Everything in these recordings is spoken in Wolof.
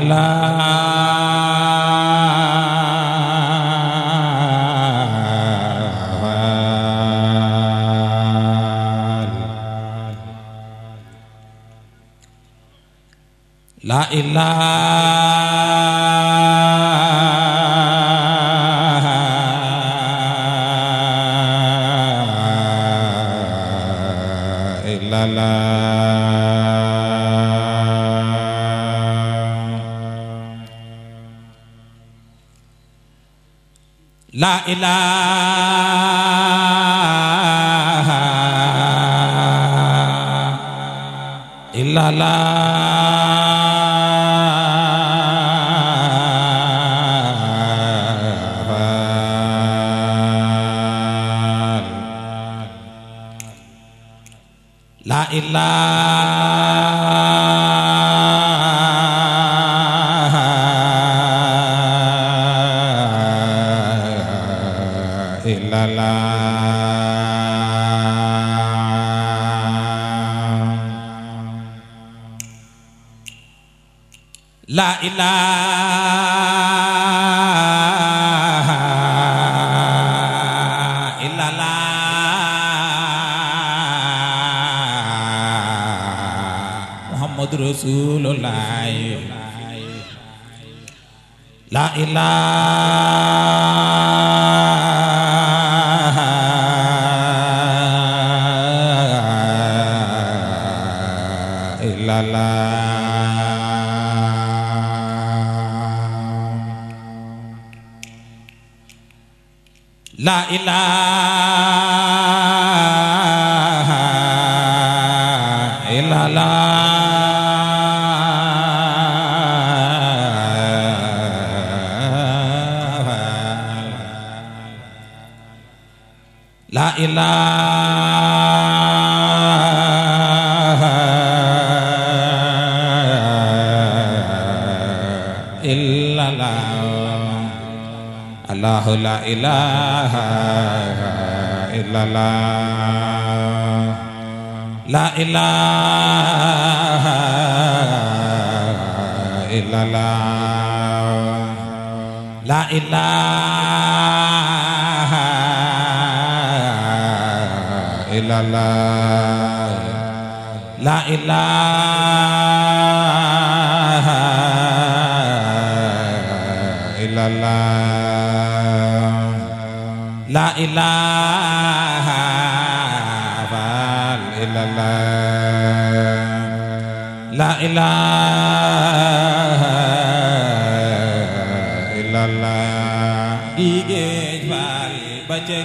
La ilaha illallah. La ilaha illallah. La ilaha illallah. La ilaha illallah. Muhammadur Rasulullah. La ilaha illallah. La ilaha illallah. La ilaha illallah. Allahu la ilaha illallah. La ilaha illallah. La ilaha illallah. La ilaha illallah. La ilaha illallah. La ilaha illallah. Dige fal baca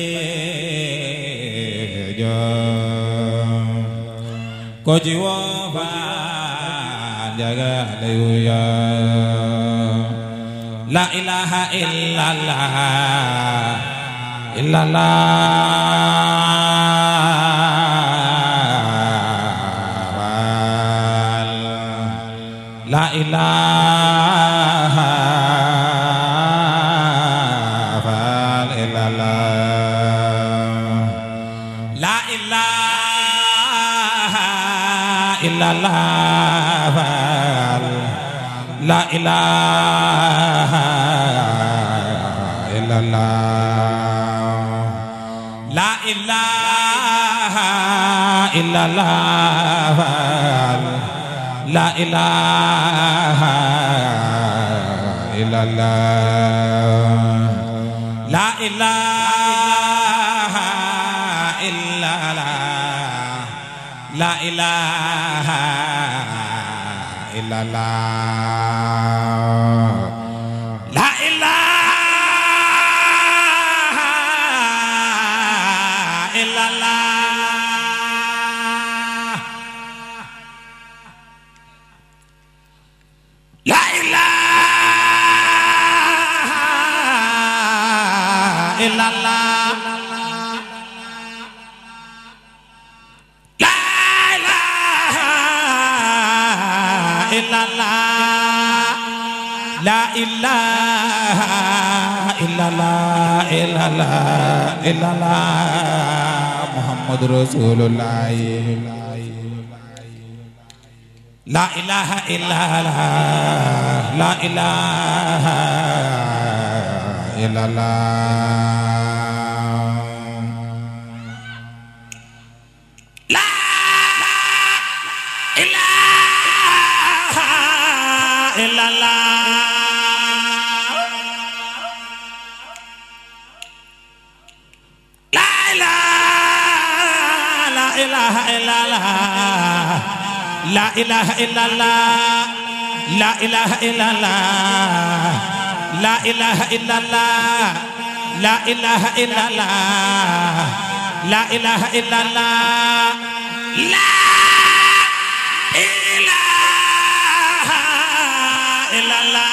gejo ko jiwo fa jaga leya. La ilaha illallah illallah. La ilaha illallah. La ilaha illallah. La ilaha illallah. La ilaha illallah. La ilaha illallah. La ilaha illallah. La ilaha illallah. La ilaha illallah. La ilaha illallah. La ilaha illallah. La ilaha illallah. Illallah illallah. Muhammadur Rasulullah. La ilaha illallah. la ilaha illallah la ilaha illallah ilaha illallah la ilaha illallah la ilaha illallah la ilaha illallah la ilaha illallah la ilaha illallah la ilaha illallah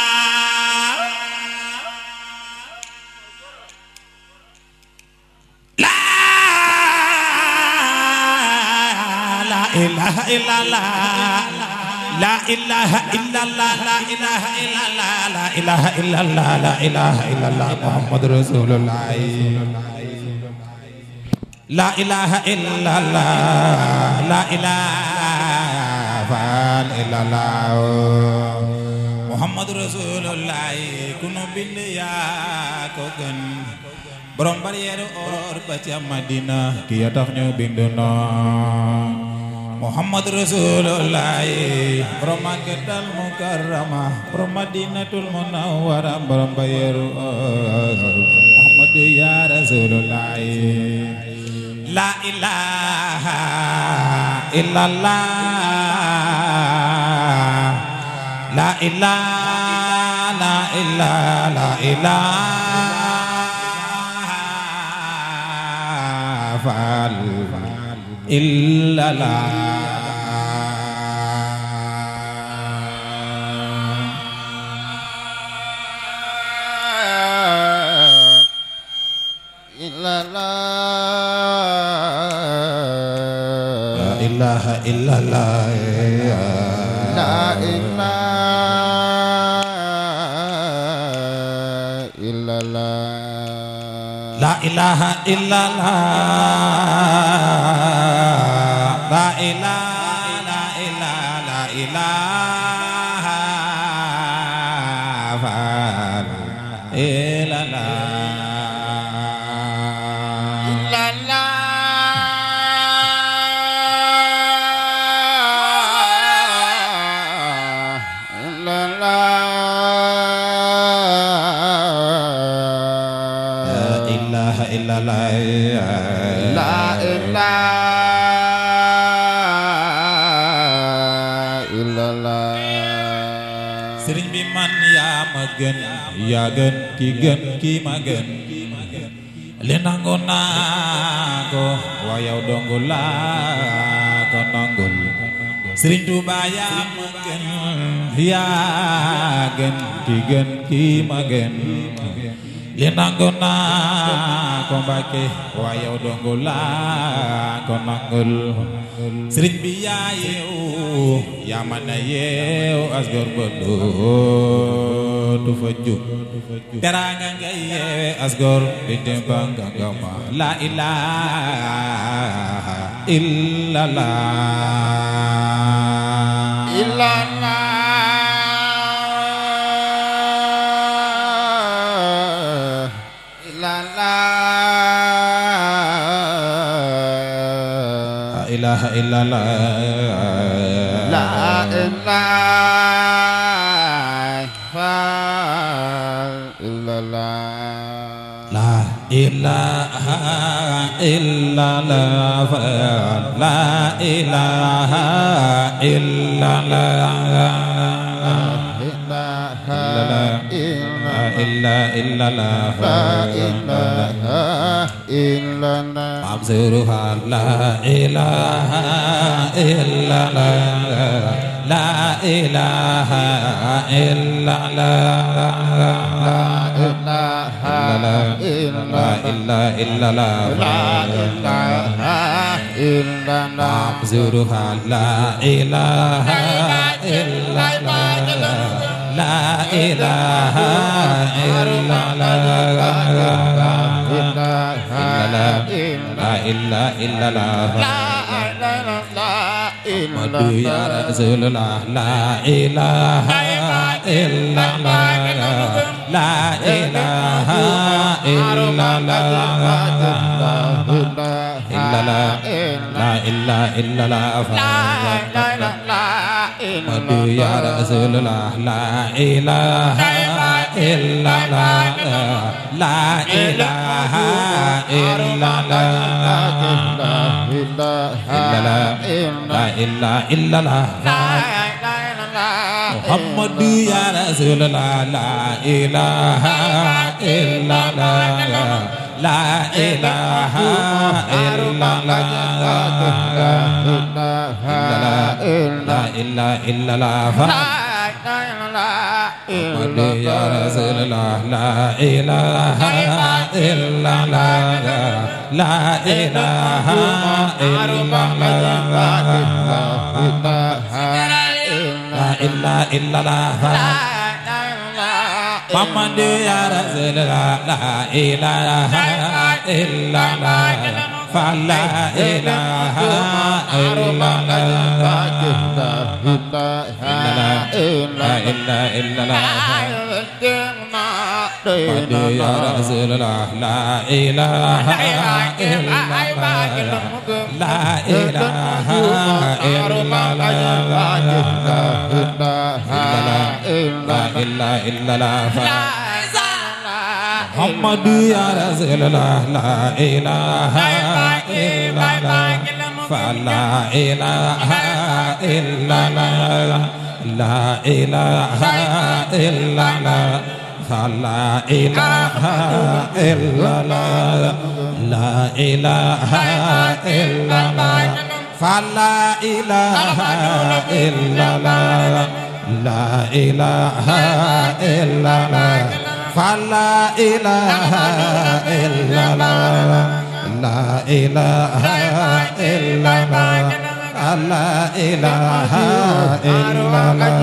ilaha illallah la ilaha illallah la ilaha illallah la ilaha illallah la ilaha illallah Muhammadur Rasulullah la ilaha illallah la ilaha illallah Muhammadur Rasulullah kunu bind yaa ko gën borom barrière or ba ca Madina ki ya tax ñu bindu noo Muhammad Rasulullah borom Makkatal Mukarrama borom Madinatul Munawwara borom bayeru Muhammad ya Rasulullah la ilaha illallah la ilaha la ilaha illallah ilaha illallah la ilaha illallah la ilaha illallah la ilaha illallah Sëriñ bi man yaa ma gën yaa gën ki gën ki ma gën li nangu naa ko wa yow dongu laa ko nangul Sëriñ Tuubaa yaa ma gën yaa gën ki gën ki ma gën li nangu naa ko Mbàkke wa yow dongu laa ko nangul Sëriñ bi yaa yeew yaa man a yeew asgor ba dootu fa jub teraanga nga yeewe asgor di dembanga nga ma la ilaha illallah illallah ilaha illallah la ilaha illallah la ilaha illallah illa illallah abzuruha la ilaha illallah la ilaha illallah la ilaha illallah abzuruha la ilaha illallah la ilaha illallah Muhammadu ya Rasulullah la ilaha illallah la ilaha illallah illallah la ilaha illallah Muhammadu ya Rasulullah la ilaha illallah la ilaha illallah la ilaha illallah Muhammadu ya Rasulullah la ilaha illallah la ilaha illallah la ilaha illallah Muhammadu ya Rasulullah la ilaha illallah la ilaha illallah la ilaha illallah Muhammadu ya Rasulullah la ilaha illallah fa la ilaha illallah la ilaha illallah Muhammadu ya Rasulullah la ilaha illallah la ilaha illallah la ilaha illallah Muhammadu ya Rasulullah la ilaha illallah fa la ilaha illallah la ilaha illallah fa la ilaha illallah la ilaha illallah fa la ilaha illallah la ilaha illallah fa la ilaha illallah la ilaha illallah la ilaha illallah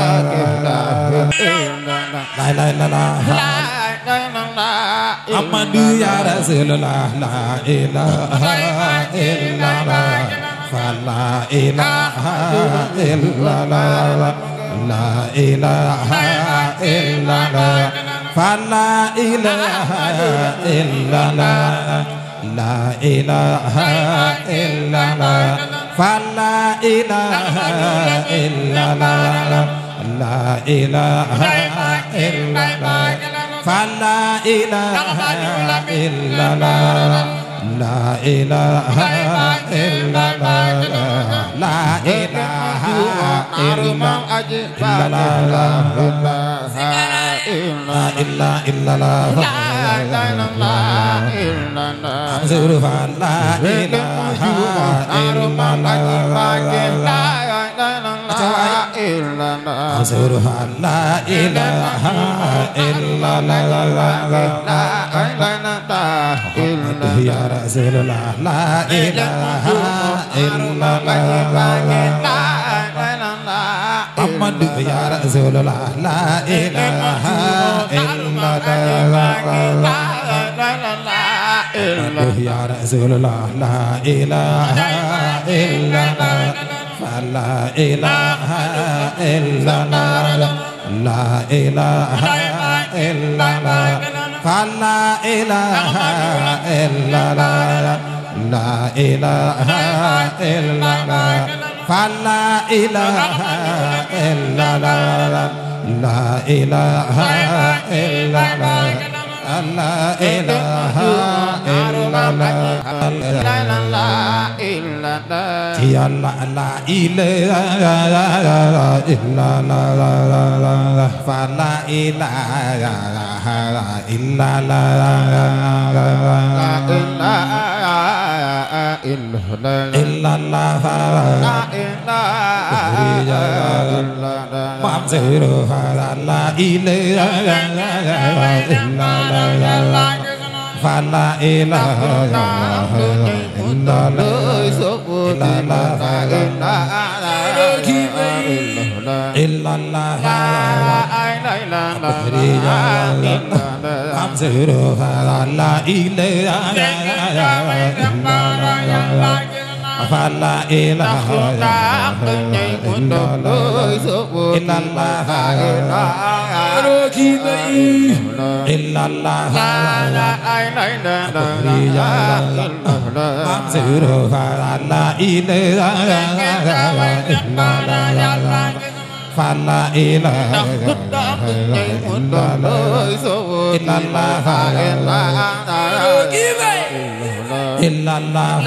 la ilaha illallah Muhammadu ya Rasulullah la ilaha illallah fa la ilaha illallah la ilaha illallah fa la ilaha illallah la ilaha illallah fa la ilaha illallah la ilaha illallah fa la ilaha illallah la ilaha illallah la ilaha illallah la ilaha illallah Azurfa la ilaha illallah Azurfa la ilaha illallah Muhammadu ya Rasulullah la ilaha illallah Muhammadu ya Rasulullah la ilaha illallah Muhammadu ya Rasulullah la ilaha illallah la ilaha illallah la ilaha illallah la ilaha illallah la ilaha illallah la ilaha illallah la ilaha illallah la ilaha illallah ya la ilaha illallah fa la ilaha illallah fa la la ilaha fa la ilaha illallah فلا إله إلا الله إلا الله منصور فلا إله فلا إله إلا الله إلا الله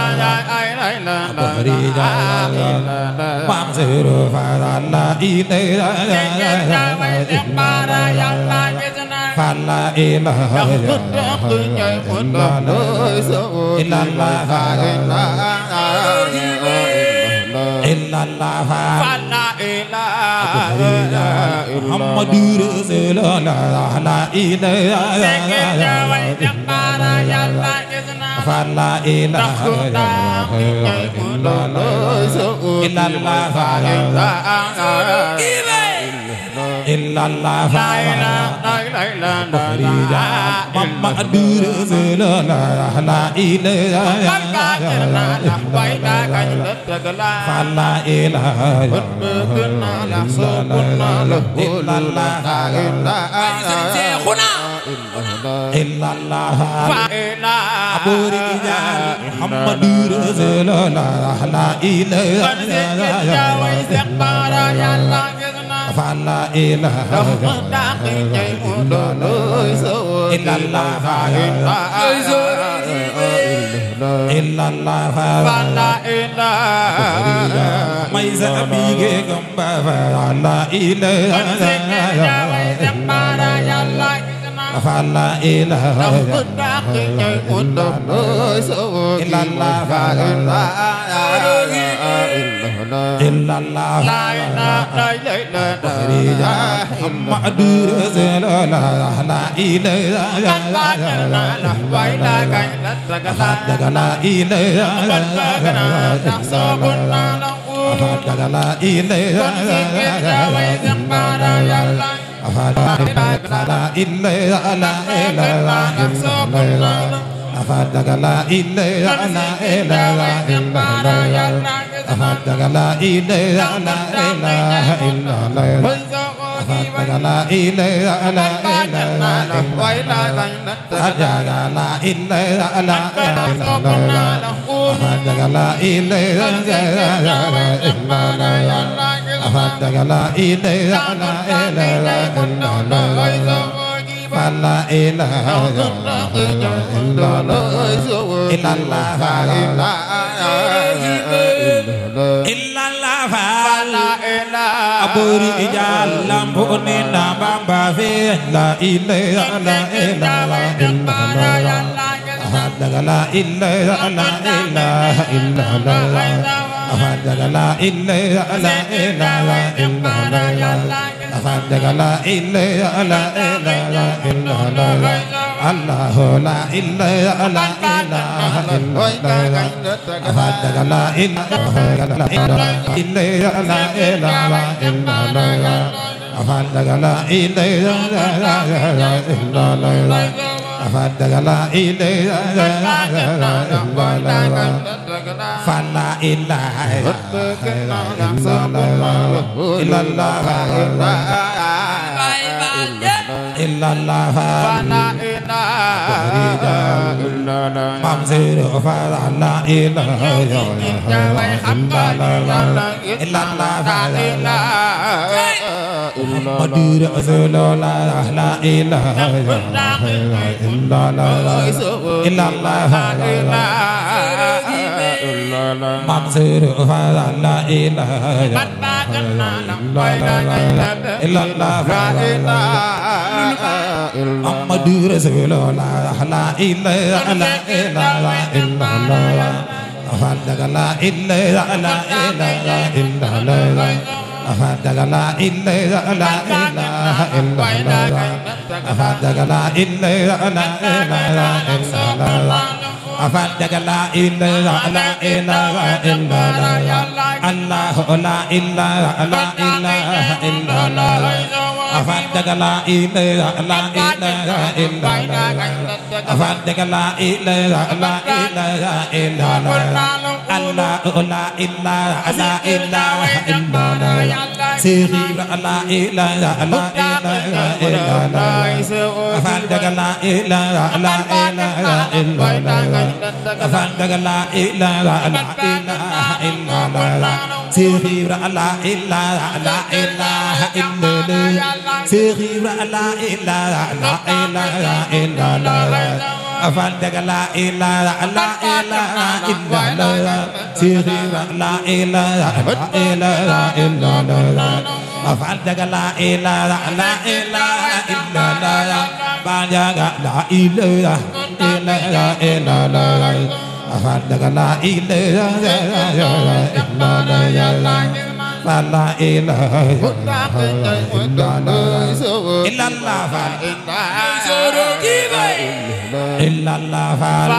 منصور فلا إله فلا إله إلا الله إلا الله فلا إله محمد رسول الله لا إله فلا إله إلا الله إلا الله محمد رسول الله لا إله فلا إله إلا الله إلا الله أبو رجال محمد رسول الله لا إله فلا إله إلا الله إلا الله فلا إله ما يسميك كم فلا إله فلا إله إلا الله إلا الله محمد رسول الله لا إله لا إله لا إله فلا إله لا إله أفادك لا إله لا إله إلا الله أفادك لا إله لا إله إلا الله أفادك لا إله لا إله إلا الله أفادك لا إله لا إله إلا الله أفادك لا إله لا إله إلا الله أفادك لا إله لا إله إلا الله فلا إله إلا الله إلا الله إلا الله فلا إله أبو رجال لامبوني نامبا في لا إله لا إله إلا الله أحدك لا إله لا إله إلا الله أحدك لا إله لا إله إلا الله أفادك لا إله لا إله إلا الله الله لا إله لا إله إلا الله أفادك لا إله لا إله لا إله إلا الله أفادك لا إله لا إله إلا الله أفادك لا إله لا إله إلا الله فلا إله إلا الله إلا الله فلا إله منصور فلا إله إلا الله محمد رسول الله لا إله إلا الله إلا الله منصور فلا إله إلا الله محمد رسول الله لا إله إلا الله أفادك لا إله لا إله إلا الله أفادك لا إله لا إله إلا الله أفادك لا إله لا إله إلا الله أفادك لا إله لا إله إلا الله الله لا إله لا إله إلا الله afandega la ilaha illallah afandega la ilaha illallah Allah la ilaha illallah sirra la ilaha illallah afandega la ilaha illallah afandega la ilaha illallah sirra la ilaha illallah sirra la ilaha illallah afandega la ilaha illallah sirra la ilaha illallah afandega la ilaha illallah banjaga la ilaha illallah afandega la ilaha illallah la ilaha illallah illallah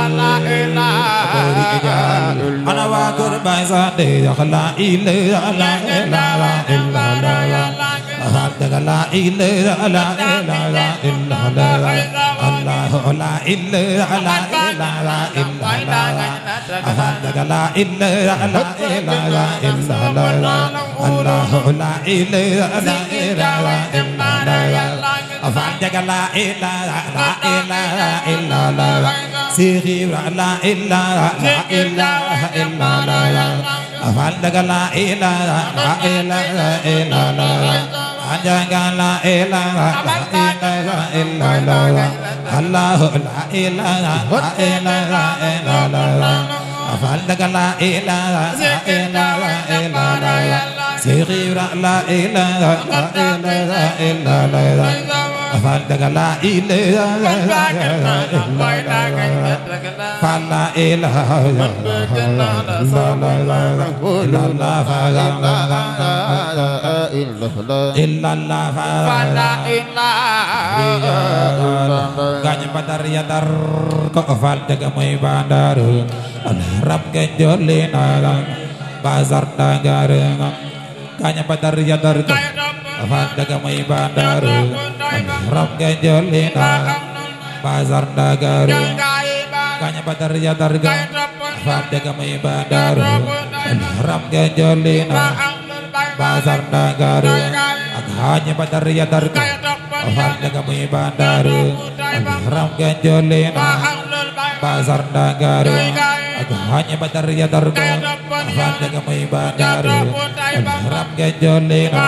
ana wa kurban sade la ilaha illallah afandega la ilaha illallah Allah la ilaha illallah afandega la ilaha illallah Allah la ilaha illallah afandega la ilaha illallah sirra la ilaha illallah afandega la ilaha illallah anjaga la ilaha illallah Allah la ilaha illallah afandega la ilaha illallah sirra la ilaha illallah afandega la ilaha illallah fala ilaha illallah ganya badar ya dar ko afandega moy bandar rab genjolina bazar dagareng ganya badar ya dar ko afandega moy bandar rab genjolina bazar dagareng ganya badar ya dar ko afandega moy bandar rab genjolina bazar dagareng ganya badar ya dar ko afandega moy bandar rab genjolina bazar dagareng hanya badar ya dar ko afandega moy bandar rab genjolina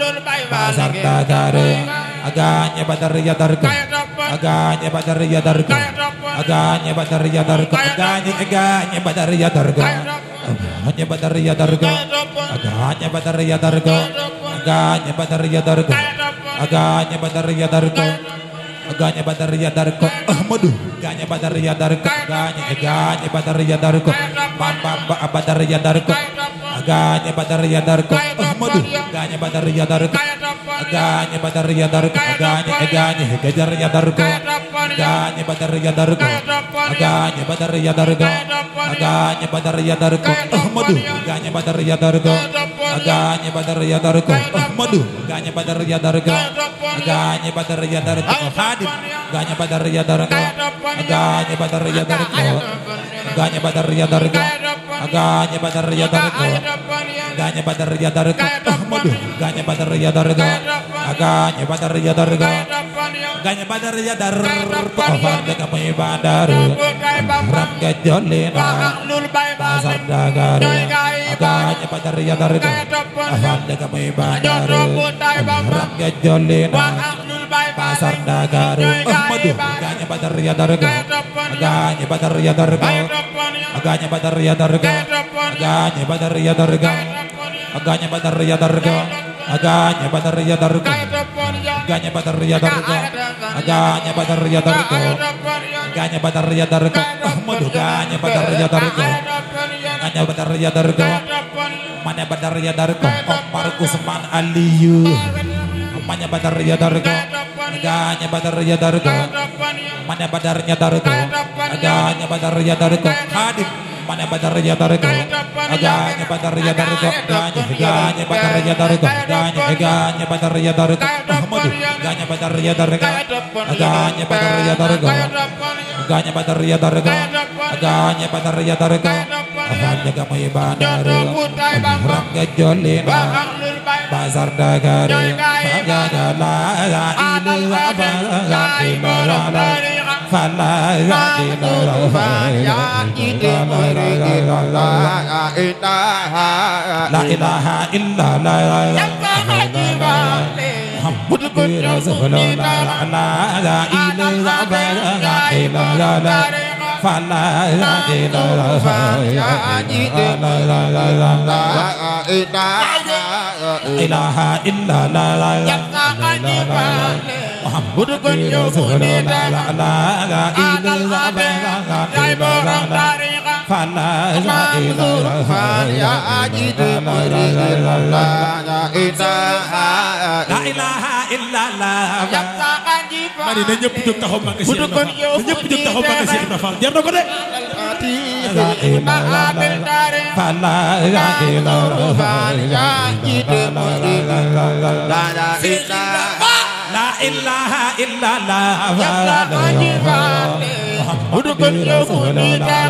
bazar dagareng aganya badar ya dar ko aganya badar ya dar ko aganya badar ya dar ko aganya badar ya dar ko hanya badar ya dar ko aganya badar ya dar ko aganya badar ya dar ko aganya badar ya dar ko aganya badar ya dar ko Ahmadu aganya badar ya dar ko aganya badar ya dar ko bamba badar ya dar ko aganya badar ya dar ko Ahmadu aganya badar ya dar ko aganya badar ya dar ko aganya gajar ya dar ko aganya badar ya dar ko aganya badar ya dar ko aganya badar ya dar ko Ahmadu aganya badar ya dar ko aganya badar ya dar ko Ahmadu aganya badar ya dar ko aganya badar ya dar ko Hadim aganya badar ya dar ko aganya badar ya dar ko aganya badar ya dar ko aganya badar ya dar ko aganya badar ya dar ko Ahmadu aganya badar ya dar ko aganya badar ya dar ko aganya badar ya dar ko afandega moy bandar rab genjolina bazar dagareng aganya badar ya dar ko afandega moy bandar rab genjolina bazar dagareng Ahmadu aganya badar ya dar ko aganya badar ya dar ko aganya badar ya dar ko aganya badar ya dar ko aganya badar ya dar ko aganya badar ya dar ko aganya badar ya dar ko aganya badar ya dar ko aganya badar ya dar ko Ahmadu aganya badar ya dar ko aganya badar ya dar ko mana badar ya dar ko Omar Usman Aliyu mana badar ya dar ko aganya badar ya dar ko mana badarnya dar ko aganya badar ya dar ko Hadim Mana badar ya dargo aganya badar ya dargo ganya badar ya dargo ganya badar ya dargo Muhammad ganya badar ya dargo aganya badar ya dargo ganya badar ya dargo aganya badar ya dargo afanya kami badar ram gajolin bazar dagari aganya la ilaha illallah fala la ilaha illallah Muhammad Rasulullah la ilaha illallah fala ilaha illallah Muhammad Rasulullah la ilaha illallah fala la ilaha illallah mari na ñëpp jóg taxaw màgg Cheikh Ibra Fall ñëpp jóg taxaw màgg Cheikh Ibra Fall jar na ko de la ilaha illallah Muhammad Rasulullah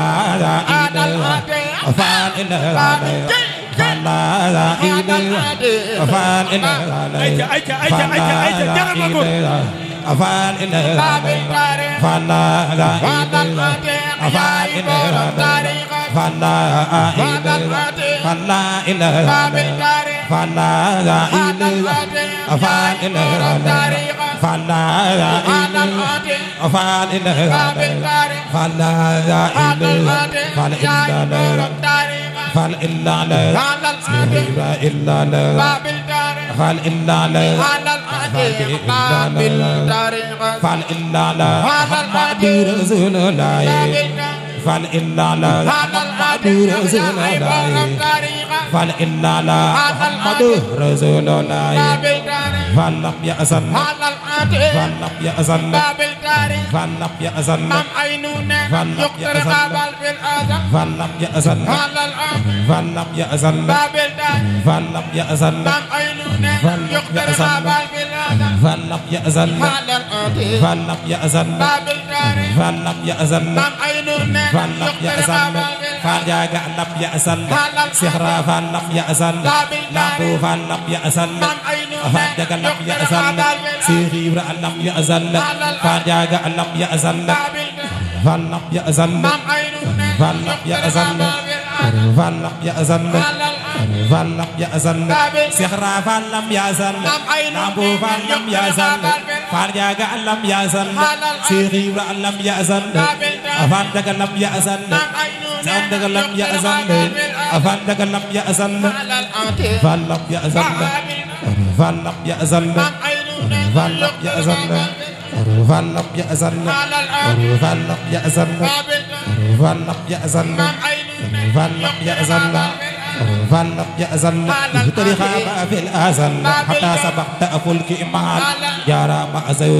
في الأزل حتى سبقت أفلك إمال جرى ما زور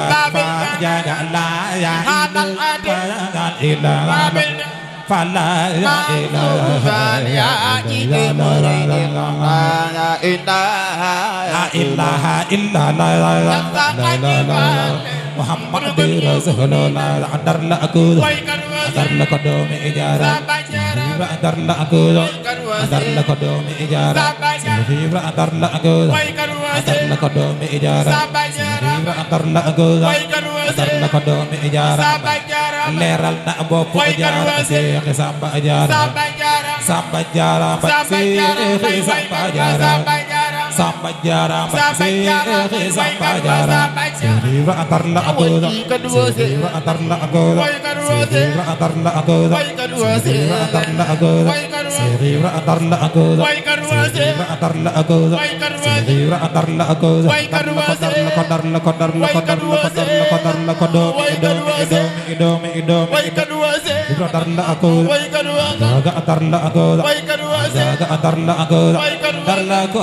فجاء لا يا إله فلا إله إلا الله محمد رسول الله أدر لأقول أدر لقدوم إجارة أدر لأقول أدر لقدوم إجارة أدر لأقول أدر لقدوم إجارة أدر لأقول أدر لقدوم إجارة leeral na bopp Jaara Seex Samba Jaara Samba Jaara Seex Samba Jaara Samba Jaara Seex Samba Jaara Seex atar la agoda Seex atar la agoda Seex atar la agoda Seex atar la agoda Seex atar la agoda Seex atar la agoda Seex atar la agoda dar la atar la aku jaga atar la aku jaga atar la aku dar la aku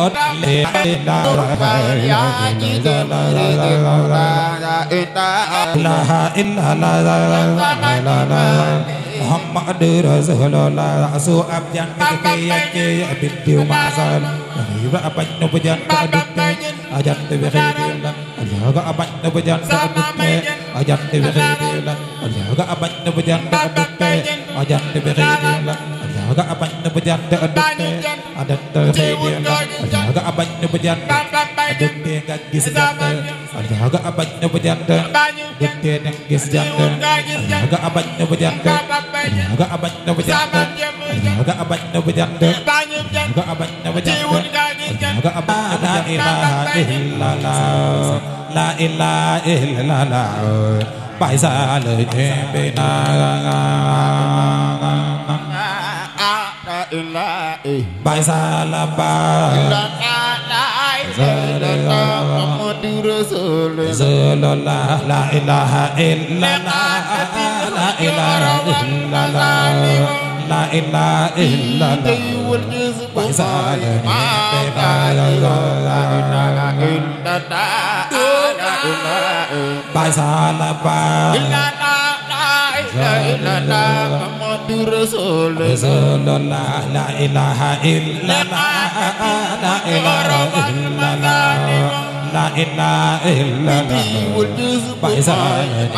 la ilaha illallah Muhammad Rasulullah su ab jan ke yake bidiw masal riba abaj no bujan adutte ajan te khidila alga abaj no bujan adutte ajan te khidila alga abaj no bujan adutte ajan te khidila alga abaj no bujan adutte adan te khidila alga abaj no bujan adutte gak gis jande alga abaj no bujan adutte nek gis jande alga abaj no bujan alga abaj no bujan alga abaj no bujan alga abaj no bujan alga abaj la ilaha illallah la ilaha illallah bài xa lời thêm bên bài xa là ba Rasulullah la ilaha illallah la ilaha illallah la ilaha illallah bài xa lời thêm bài xa là ba Rasulullah la ilaha illallah la ilaha illallah la ilaha illallah bài xa lời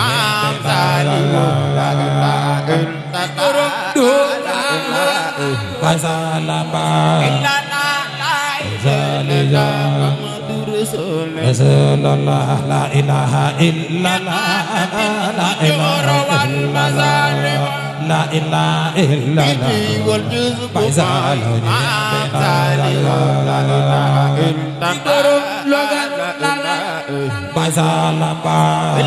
bài xa là ba Rasulullah la ilaha illallah la ilaha illallah la ilaha illallah bài xa lời bài xa là ba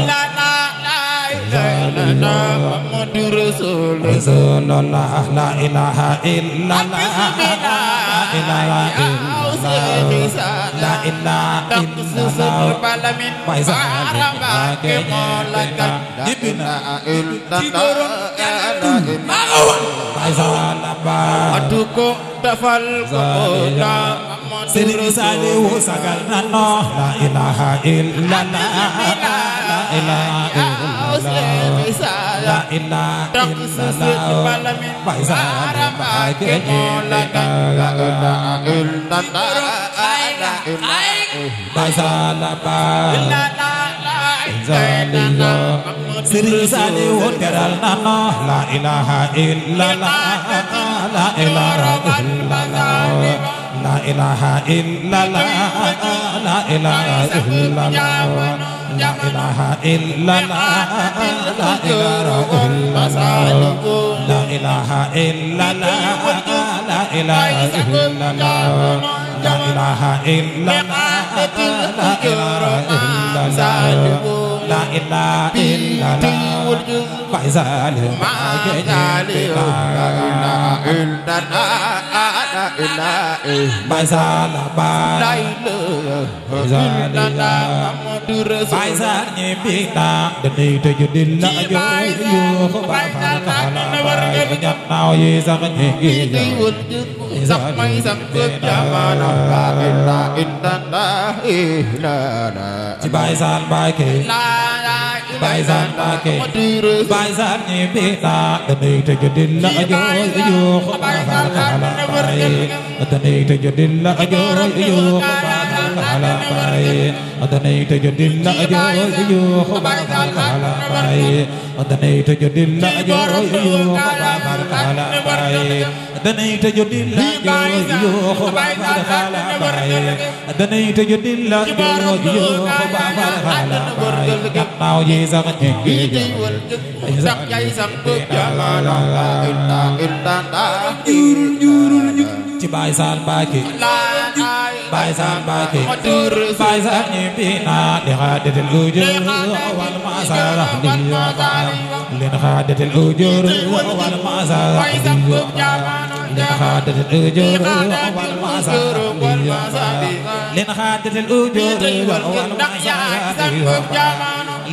Rasulullah la ilaha illallah la ilaha illallah la ilaha illallah bài xa bài xa là ba Serigne Saliou sagal nano la ilaha illallah la ilaha illallah la ilaha illallah bài xa là ba cái bài xa là ba Serigne Saliou teral nano la ilaha illallah la ilaha illallah la ilaha illallah la ilaha illallah la ilaha illallah la ilaha illallah la ilaha illallah la ilaha illallah la ilaha illallah la ilaha illallah la ilaha illallah bài xa lời bài xa là ba bài xa nhịp đi ta đừng đi từ giờ đi lại dối vô có bài phá là bài nhặt nào gì ra cái nhịp gì sắp mây sắp cướp cha mà nó chỉ bài xa bài kì bài xa bài kì bài xa nhịp đi ta đừng đi từ giờ đi lại dối vô có bài phá là bài Adani to jadilla ajo ajo khala pai Adani to jadilla ajo ajo khala pai Adani to jadilla ajo ajo khala pai Adani to jadilla ajo ajo khala pai Adani to jadilla ajo ajo khala pai Nào gì ra cái gì sắp dây sắp cướp cha mà nó chỉ bài san bài kì bài san bài kì bài san nhịp đi na để ha để đến ưu dơ wal ma sa ra đi ba lên ha để đến ưu dơ wal ma sa ra đi ba lên ha để đến ưu dơ wal ma sa ra đi ba lên ha để đến ưu dơ wal ma sa ra đi ba